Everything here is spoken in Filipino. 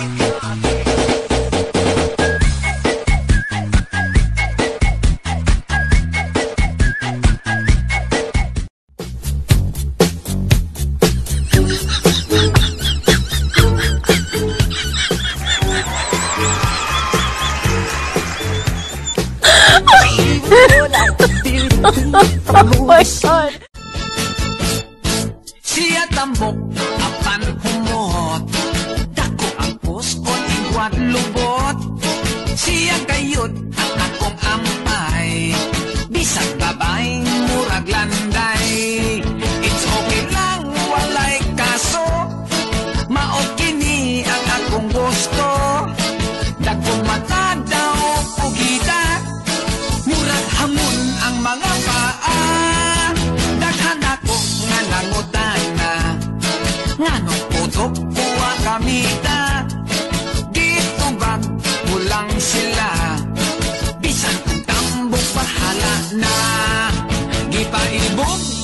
Oh my God! Siya tambok, apan humot. Dako ang puskon, igwat lubot. Siya kayot, ang akong ampay. Bisag babaeng murag landay. It's okay lang, walay kaso. Maot kini ang akong gusto. Dakong mata daw, pugita. Murag hamon ang mga paa. Daghan ako nga nangutana. Nganong putok kuha kamita. Dito bag kulang sila. Bisan kung tambok bahala na. Gipaibog